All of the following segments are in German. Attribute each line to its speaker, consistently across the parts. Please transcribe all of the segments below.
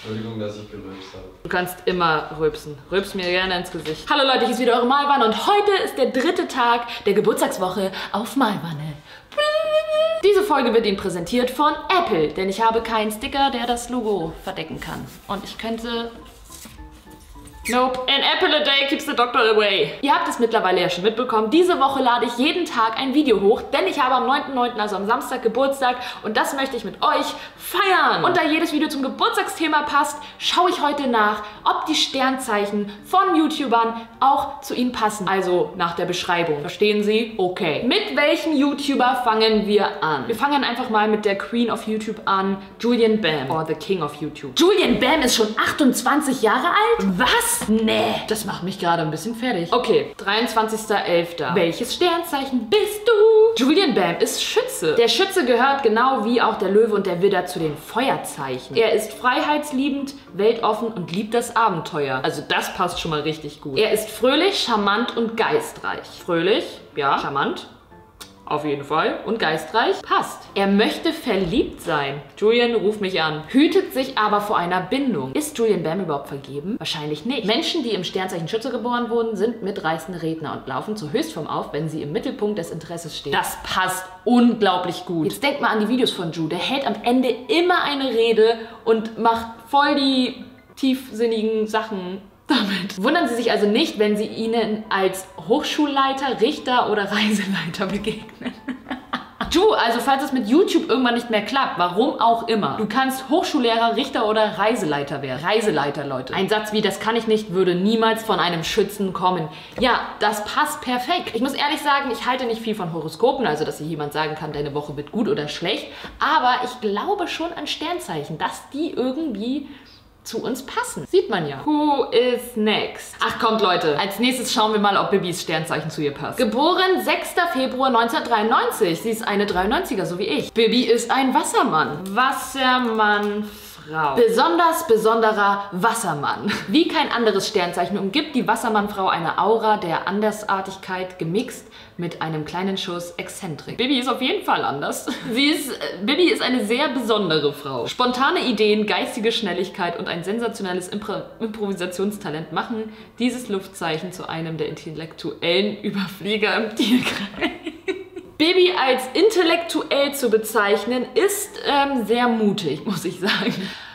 Speaker 1: Entschuldigung, dass ich gerülpst habe.
Speaker 2: Du kannst immer rülpsen. Rülps mir gerne ins Gesicht. Hallo Leute, hier ist wieder eure Malwanne und heute ist der 3. Tag der Geburtstagswoche auf Malwanne. Diese Folge wird Ihnen präsentiert von Apple, denn ich habe keinen Sticker, der das Logo verdecken kann. Und ich könnte... Nope. An apple a day keeps the doctor away. Ihr habt es mittlerweile ja schon mitbekommen. Diese Woche lade ich jeden Tag ein Video hoch, denn ich habe am 9.9., also am Samstag, Geburtstag und das möchte ich mit euch feiern. Und da jedes Video zum Geburtstagsthema passt, schaue ich heute nach, ob die Sternzeichen von YouTubern auch zu ihnen passen. Also nach der Beschreibung. Verstehen Sie? Okay. Mit welchem YouTuber fangen wir an? Wir fangen einfach mal mit der Queen of YouTube an, Julian Bam. Or the King of YouTube. Julian Bam ist schon 28 Jahre alt? Was? Nee, das macht mich gerade ein bisschen fertig. Okay, 23.11. Welches Sternzeichen bist du? Julian Bam ist Schütze. Der Schütze gehört genau wie auch der Löwe und der Widder zu den Feuerzeichen. Er ist freiheitsliebend, weltoffen und liebt das Abenteuer. Also das passt schon mal richtig gut. Er ist fröhlich, charmant und geistreich. Fröhlich, ja, charmant. Auf jeden Fall. Und geistreich? Passt. Er möchte verliebt sein. Julian, ruf mich an. Hütet sich aber vor einer Bindung. Ist Julian Bam überhaupt vergeben? Wahrscheinlich nicht. Menschen, die im Sternzeichen Schütze geboren wurden, sind mitreißende Redner und laufen zur Höchstform auf, wenn sie im Mittelpunkt des Interesses stehen. Das passt unglaublich gut. Jetzt denkt mal an die Videos von Ju. Der hält am Ende immer eine Rede und macht voll die tiefsinnigen Sachen damit. Wundern Sie sich also nicht, wenn Sie ihnen als Hochschulleiter, Richter oder Reiseleiter begegnen. Ju, also falls es mit YouTube irgendwann nicht mehr klappt, warum auch immer, du kannst Hochschullehrer, Richter oder Reiseleiter werden. Reiseleiter, Leute. Ein Satz wie, das kann ich nicht, würde niemals von einem Schützen kommen. Ja, das passt perfekt. Ich muss ehrlich sagen, ich halte nicht viel von Horoskopen, also dass hier jemand sagen kann, deine Woche wird gut oder schlecht, aber ich glaube schon an Sternzeichen, dass die irgendwie zu uns passen. Sieht man ja. Who is next? Ach kommt Leute, als nächstes schauen wir mal, ob Bibis Sternzeichen zu ihr passt. Geboren 6. Februar 1993. Sie ist eine 93er, so wie ich. Bibi ist ein Wassermann. Wassermann Frau. Besonders besonderer Wassermann. Wie kein anderes Sternzeichen umgibt die Wassermannfrau eine Aura der Andersartigkeit gemixt mit einem kleinen Schuss Exzentrik. Bibi ist auf jeden Fall anders. Bibi ist eine sehr besondere Frau. Spontane Ideen, geistige Schnelligkeit und ein sensationelles Improvisationstalent machen dieses Luftzeichen zu einem der intellektuellen Überflieger im Tierkreis. Bibi als intellektuell zu bezeichnen, ist sehr mutig, muss ich sagen.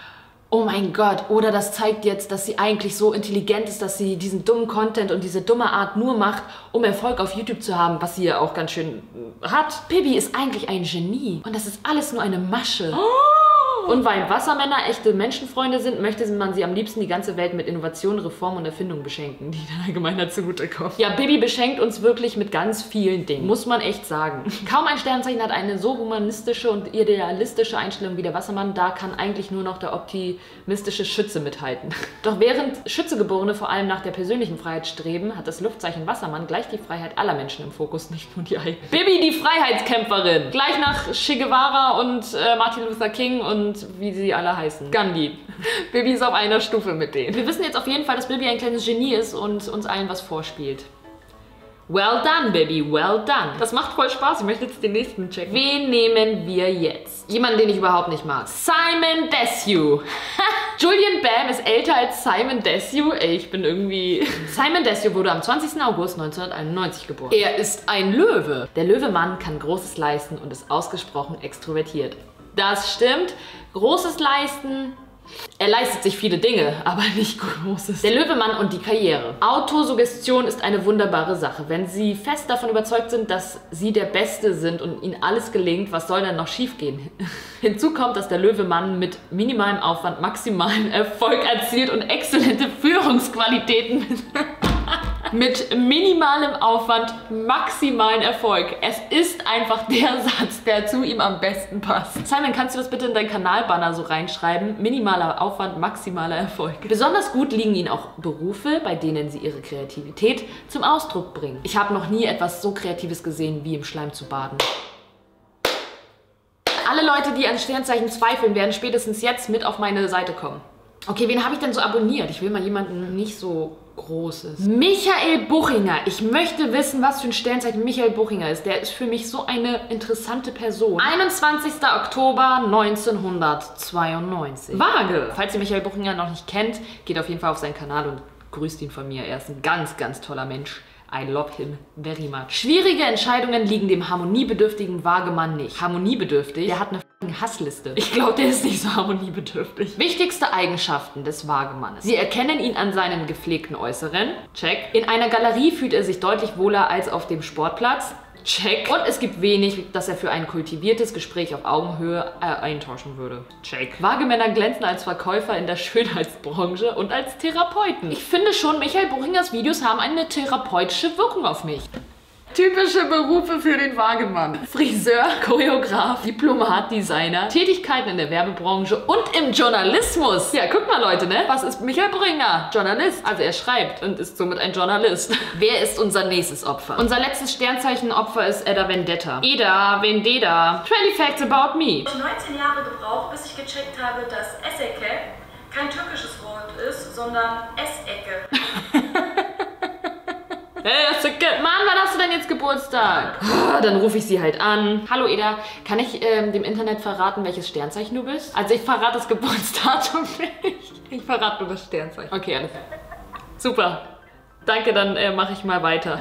Speaker 2: Oh mein Gott, oder das zeigt jetzt, dass sie eigentlich so intelligent ist, dass sie diesen dummen Content und diese dumme Art nur macht, um Erfolg auf YouTube zu haben, was sie ja auch ganz schön hat. Bibi ist eigentlich ein Genie und das ist alles nur eine Masche. Oh! Und weil Wassermänner echte Menschenfreunde sind, möchte man sie am liebsten die ganze Welt mit Innovationen, Reformen und Erfindungen beschenken, die der Allgemeinheit zugutekommen. Ja, Bibi beschenkt uns wirklich mit ganz vielen Dingen, muss man echt sagen. Kaum ein Sternzeichen hat eine so humanistische und idealistische Einstellung wie der Wassermann, da kann eigentlich nur noch der optimistische Schütze mithalten. Doch während Schützegeborene vor allem nach der persönlichen Freiheit streben, hat das Luftzeichen Wassermann gleich die Freiheit aller Menschen im Fokus, nicht nur die eigene. Bibi, die Freiheitskämpferin! Gleich nach Che Guevara und Martin Luther King und wie sie alle heißen. Gandhi. Bibi ist auf einer Stufe mit denen. Wir wissen jetzt auf jeden Fall, dass Bibi ein kleines Genie ist und uns allen was vorspielt. Well done, Bibi, well done. Das macht voll Spaß. Ich möchte jetzt den nächsten checken. Wen nehmen wir jetzt? Jemanden, den ich überhaupt nicht mag. Simon Desue. Julian Bam ist älter als Simon Desue. Ey, ich bin irgendwie... Simon Desue wurde am 20. August 1991 geboren. Er ist ein Löwe. Der Löwemann kann Großes leisten und ist ausgesprochen extrovertiert. Das stimmt. Großes leisten. Er leistet sich viele Dinge, aber nicht Großes. Der Löwemann und die Karriere. Autosuggestion ist eine wunderbare Sache. Wenn Sie fest davon überzeugt sind, dass Sie der Beste sind und Ihnen alles gelingt, was soll dann noch schiefgehen? Hinzu kommt, dass der Löwemann mit minimalem Aufwand maximalen Erfolg erzielt und exzellente Führungsqualitäten mit minimalem Aufwand maximalen Erfolg. Es ist einfach der Satz, der zu ihm am besten passt. Simon, kannst du das bitte in deinen Kanalbanner so reinschreiben? Minimaler Aufwand, maximaler Erfolg. Besonders gut liegen ihnen auch Berufe, bei denen sie ihre Kreativität zum Ausdruck bringen. Ich habe noch nie etwas so Kreatives gesehen, wie im Schleim zu baden. Alle Leute, die an Sternzeichen zweifeln, werden spätestens jetzt mit auf meine Seite kommen. Okay, wen habe ich denn so abonniert? Ich will mal jemanden nicht so Großes. Michael Buchinger. Ich möchte wissen, was für ein Sternzeichen Michael Buchinger ist. Der ist für mich so eine interessante Person. 21. Oktober 1992. Waage. Falls ihr Michael Buchinger noch nicht kennt, geht auf jeden Fall auf seinen Kanal und grüßt ihn von mir. Er ist ein ganz, ganz toller Mensch. I love him very much. Schwierige Entscheidungen liegen dem harmoniebedürftigen Waagemann nicht. Harmoniebedürftig? Der hat eine Hassliste. Ich glaube, der ist nicht so harmoniebedürftig. Wichtigste Eigenschaften des Waagemannes. Sie erkennen ihn an seinem gepflegten Äußeren. Check. In einer Galerie fühlt er sich deutlich wohler als auf dem Sportplatz. Check. Und es gibt wenig, das er für ein kultiviertes Gespräch auf Augenhöhe eintauschen würde. Check. Waagemänner glänzen als Verkäufer in der Schönheitsbranche und als Therapeuten. Ich finde schon, Michael Buchingers Videos haben eine therapeutische Wirkung auf mich. Typische Berufe für den Waagemann. Friseur, Choreograf, Diplomat, Designer, Tätigkeiten in der Werbebranche und im Journalismus. Ja, guck mal Leute, ne? Was ist Michael Buchinger? Journalist. Also er schreibt und ist somit ein Journalist. Wer ist unser nächstes Opfer? Unser letztes Sternzeichen-Opfer ist Edda Vendetta. Eda Vendetta. 20 Facts about me.
Speaker 1: Ich habe 19 Jahre gebraucht, bis ich gecheckt habe, dass Essecke kein türkisches Wort ist, sondern Essecke.
Speaker 2: Hey, Mann, wann hast du denn jetzt Geburtstag? Dann rufe ich sie halt an. Hallo Eda, kann ich dem Internet verraten, welches Sternzeichen du bist? Also ich verrate das Geburtsdatum nicht. Ich verrate nur das Sternzeichen. Okay, alles klar. Super. Danke, dann mache ich mal weiter.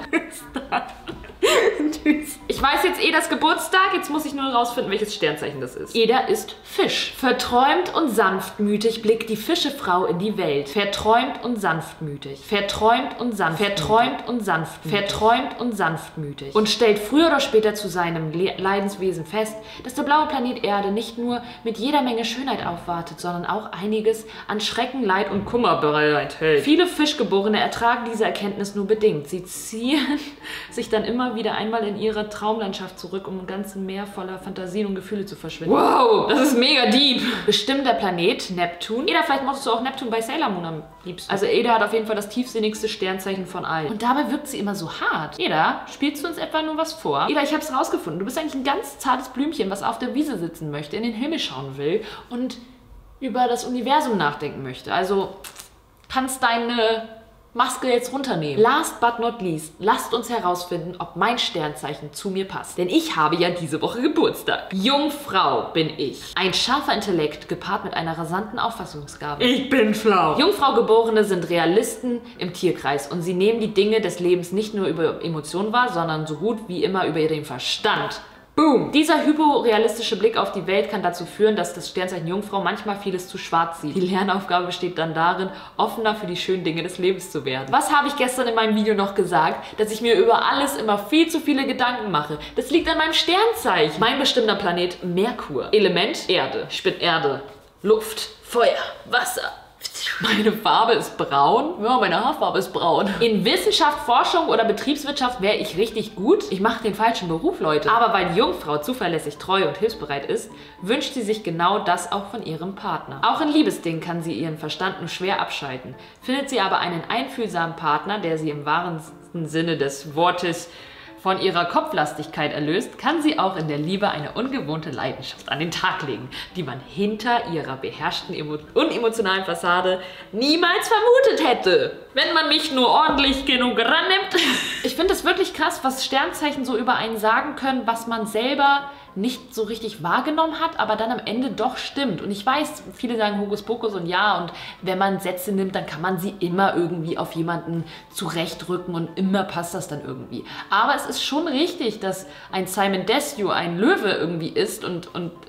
Speaker 2: Tschüss. Ich weiß jetzt Edas Geburtstag, jetzt muss ich nur rausfinden, welches Sternzeichen das ist. Eda ist Fisch. Verträumt und sanftmütig blickt die Fischefrau in die Welt. Verträumt und sanftmütig. Verträumt und sanftmütig. Verträumt und sanftmütig. Verträumt und sanftmütig. Und stellt früher oder später zu seinem Leidenswesen fest, dass der blaue Planet Erde nicht nur mit jeder Menge Schönheit aufwartet, sondern auch einiges an Schrecken, Leid und Kummer bereithält. Viele Fischgeborene ertragen diese Erkenntnis nur bedingt. Sie ziehen sich dann immer wieder einmal in ihre Traumlandschaft zurück, um ein ganzes Meer voller Fantasien und Gefühle zu verschwinden. Wow, das ist mega deep. Bestimmt der Planet Neptun. Eda, vielleicht mochtest du auch Neptun bei Sailor Moon am liebsten. Also Eda hat auf jeden Fall das tiefsinnigste Sternzeichen von allen. Und dabei wirkt sie immer so hart. Eda, spielst du uns etwa nur was vor? Eda, ich hab's rausgefunden. Du bist eigentlich ein ganz zartes Blümchen, was auf der Wiese sitzen möchte, in den Himmel schauen will und über das Universum nachdenken möchte. Also kannst deine Maske jetzt runternehmen. Last but not least, lasst uns herausfinden, ob mein Sternzeichen zu mir passt. Denn ich habe ja diese Woche Geburtstag. Jungfrau bin ich. Ein scharfer Intellekt gepaart mit einer rasanten Auffassungsgabe. Ich bin schlau. Jungfrau-Geborene sind Realisten im Tierkreis und sie nehmen die Dinge des Lebens nicht nur über Emotionen wahr, sondern so gut wie immer über den Verstand. Boom! Dieser hyporealistische Blick auf die Welt kann dazu führen, dass das Sternzeichen Jungfrau manchmal vieles zu schwarz sieht. Die Lernaufgabe besteht dann darin, offener für die schönen Dinge des Lebens zu werden. Was habe ich gestern in meinem Video noch gesagt? Dass ich mir über alles immer viel zu viele Gedanken mache. Das liegt an meinem Sternzeichen. Mein bestimmter Planet Merkur. Element Erde. Ich bin Erde. Luft. Feuer. Wasser. Meine Farbe ist braun. Ja, meine Haarfarbe ist braun. In Wissenschaft, Forschung oder Betriebswirtschaft wäre ich richtig gut. Ich mache den falschen Beruf, Leute. Aber weil die Jungfrau zuverlässig, treu und hilfsbereit ist, wünscht sie sich genau das auch von ihrem Partner. Auch in Liebesdingen kann sie ihren Verstand nur schwer abschalten. Findet sie aber einen einfühlsamen Partner, der sie im wahren Sinne des Wortes von ihrer Kopflastigkeit erlöst, kann sie auch in der Liebe eine ungewohnte Leidenschaft an den Tag legen, die man hinter ihrer beherrschten, unemotionalen Fassade niemals vermutet hätte, wenn man mich nur ordentlich genug rannimmt. Ich finde es wirklich krass, was Sternzeichen so über einen sagen können, was man selber nicht so richtig wahrgenommen hat, aber dann am Ende doch stimmt. Und ich weiß, viele sagen Hokuspokus und ja, und wenn man Sätze nimmt, dann kann man sie immer irgendwie auf jemanden zurechtrücken und immer passt das dann irgendwie. Aber es ist schon richtig, dass ein Simon Desue ein Löwe irgendwie ist und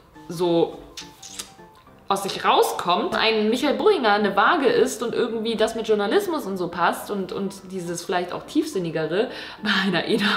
Speaker 2: so aus sich rauskommt, ein Michael Buchinger eine Waage ist und irgendwie das mit Journalismus und so passt und dieses vielleicht auch tiefsinnigere bei einer Eda.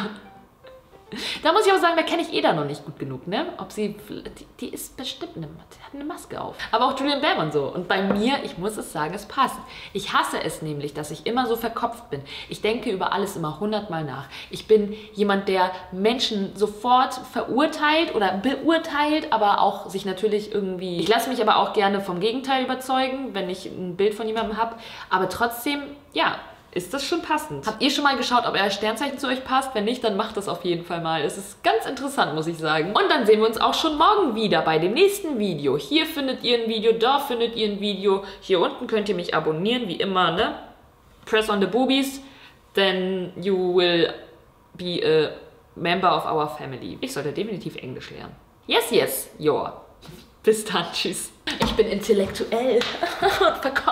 Speaker 2: Da muss ich auch sagen, da kenne ich Eda noch nicht gut genug, ne? Ob sie, die ist bestimmt die hat eine Maske auf. Aber auch Julian Bam und so. Und bei mir, ich muss es sagen, es passt. Ich hasse es nämlich, dass ich immer so verkopft bin. Ich denke über alles immer 100-mal nach. Ich bin jemand, der Menschen sofort verurteilt oder beurteilt, aber auch sich natürlich irgendwie... Ich lasse mich aber auch gerne vom Gegenteil überzeugen, wenn ich ein Bild von jemandem habe. Aber trotzdem, ja... Ist das schon passend? Habt ihr schon mal geschaut, ob euer Sternzeichen zu euch passt? Wenn nicht, dann macht das auf jeden Fall mal. Es ist ganz interessant, muss ich sagen. Und dann sehen wir uns auch schon morgen wieder bei dem nächsten Video. Hier findet ihr ein Video, da findet ihr ein Video. Hier unten könnt ihr mich abonnieren, wie immer, ne? press on the boobies, then you will be a member of our family. Ich sollte definitiv Englisch lernen. Yes, yes, your. Bis dann, tschüss. Ich bin intellektuell und verkaufe